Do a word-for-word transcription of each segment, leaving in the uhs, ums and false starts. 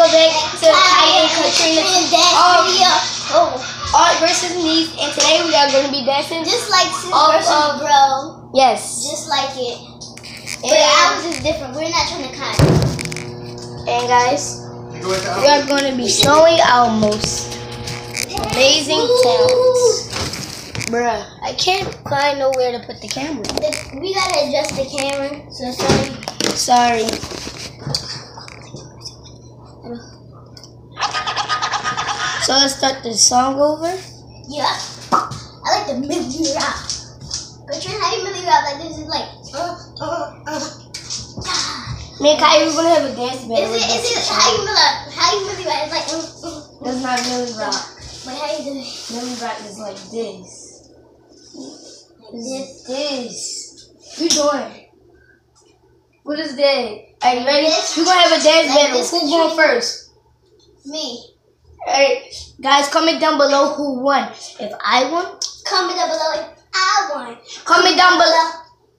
welcome back to Kai and Katrina's dance video. Oh, Art versus Niece, and today we are going to be dancing just like sis off versus of, bro. Yes. Just like it. And but ours is different. We're not trying to copy. And guys, we are going to be showing our most amazing talents. Bruh, I can't find nowhere to put the camera. The, we gotta adjust the camera. So sorry. Sorry. So let's start the song over. Yeah. I like the milli rock. Katrina, how you milli rock? Like this is like uh uh uh. Me and Kai, we're gonna have a dance battle. Is it? Is it? How you milli? How you milli rock? It's like uh, uh, uh. That's not milli rock. Wait, how you do it? Milli rock is like this. Like this. This. What you doing? What is that? Are you ready? We're gonna have a dance Like battle. this, Who's going first? Me. Alright, guys, comment down below who won. If I won, Comment down below if I won. comment down below.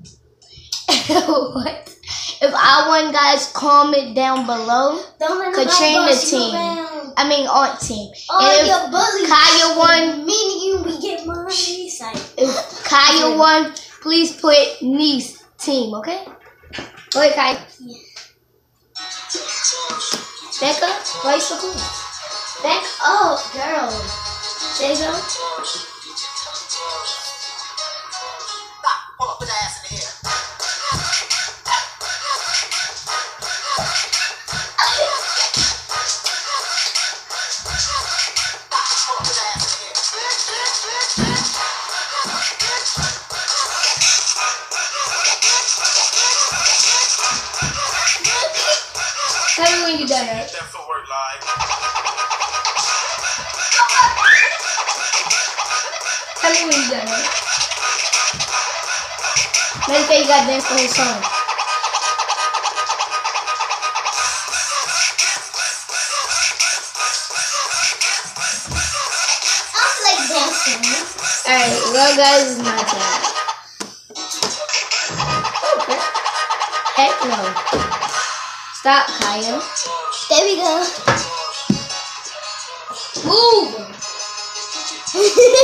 What? If I won, guys, comment down below. Don't let Katrina nobody boss you team. around. I mean, Aunt team. All And if your bullies. Kaya won, Me and you, we get money. Side. if Kaya won, please put niece team, okay? Go ahead, Kaya. Yeah. Becca, why you so cool? Back up, girl. Say so. Tell me when you're done, right? Tell me when you're done, right? Let me tell you got dance the whole song. I don't like dancing. Alright, well guys, it's my turn. Okay. Heck no. Stop, Kaya. There we go. Move! You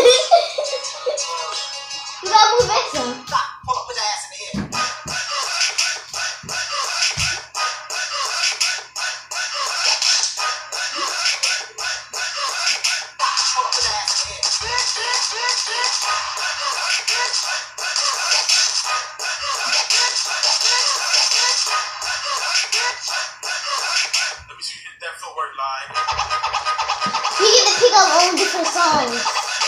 gotta move back some. Let me see you hit that footwork line. We get to pick our own different songs.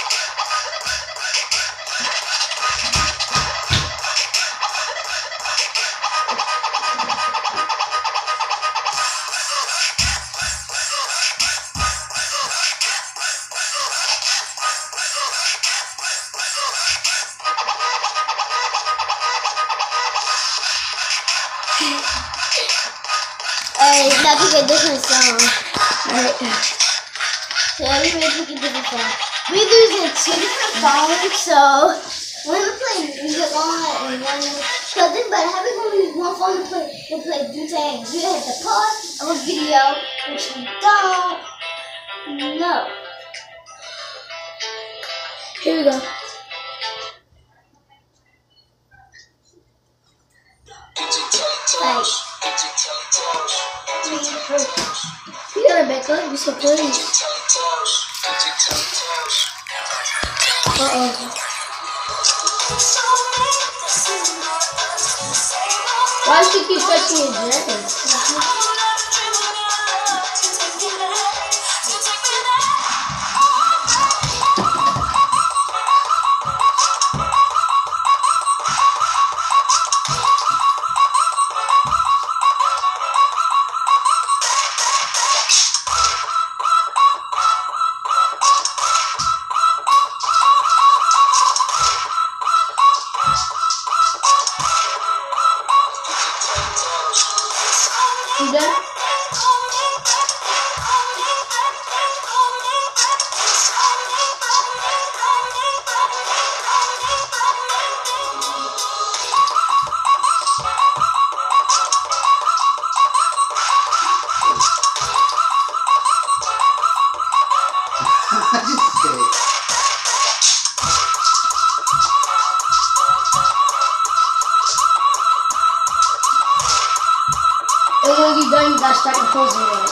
Alright, now pick a different song. Alright. So everybody pick a different song. We losing two different songs, so one to play music on and one to cause this but how we gonna use one phone to play to play Wu-Tang? You have to pause of a video, which we don't know. Here we go. Like You got it back up. You so pretty. Uh-oh. Why does she keep touching your dress? You you're done, you gotta start the pose again.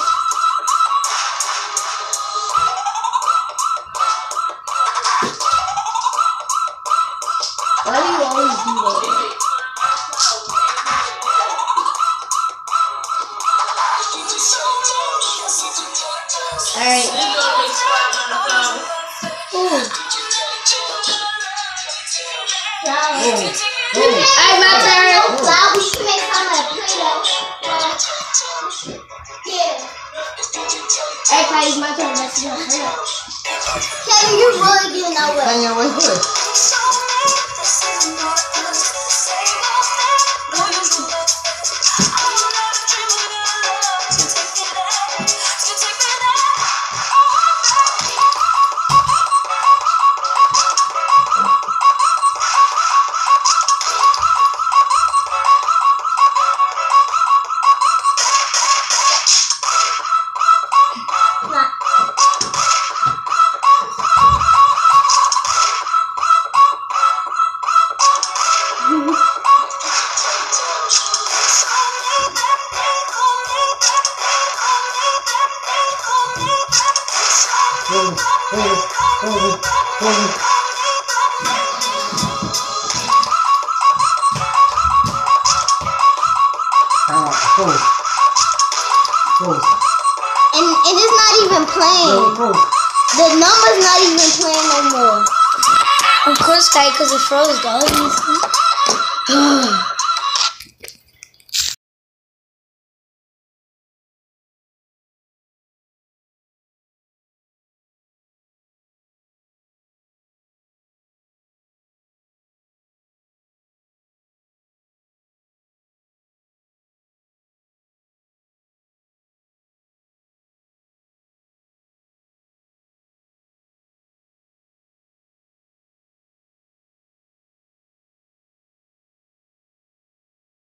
Why do you always do that? Alright. Ooh. Alright, my turn. Wow, we should make some of Play-Doh. Yeah. Alright, guys, my turn. Let's do it. Kevin, you're really getting that way. Hang on, wait, wait. And it is not even playing. The number's not even playing no more. Of course, guy, because it froze, dog.